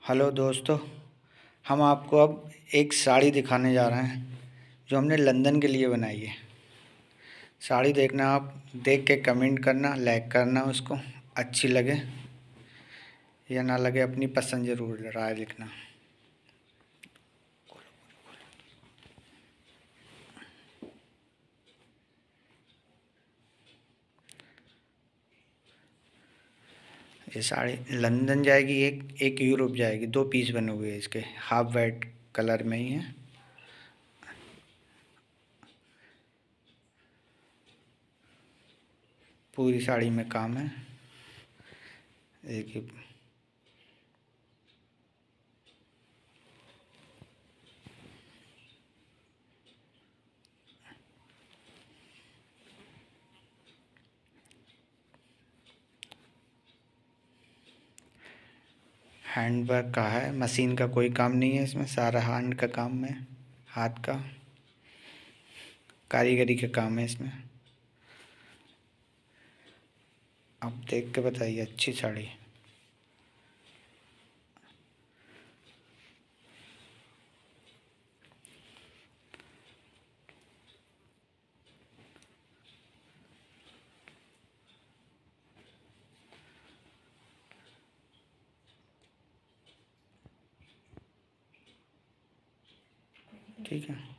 Hello दोस्तों, हम आपको अब एक साड़ी दिखाने जा रहे हैं जो हमने लंदन के लिए बनाई है। साड़ी देखना, आप देख के कमेंट करना, लाइक करना, उसको अच्छी लगे या ना लगे अपनी पसंद ज़रूर राय लिखना। ये साड़ी लंदन जाएगी, एक एक यूरोप जाएगी। 2 पीस बने हुए हैं इसके, हाफ वाइट कलर में ही है। पूरी साड़ी में काम है, देखिए। हैंड वर्क का है, मशीन का कोई काम नहीं है इसमें, सारा हैंड का काम है, हाथ का कारीगरी का काम है इसमें। आप देख के बताइए, अच्छी साड़ी। ठीक है।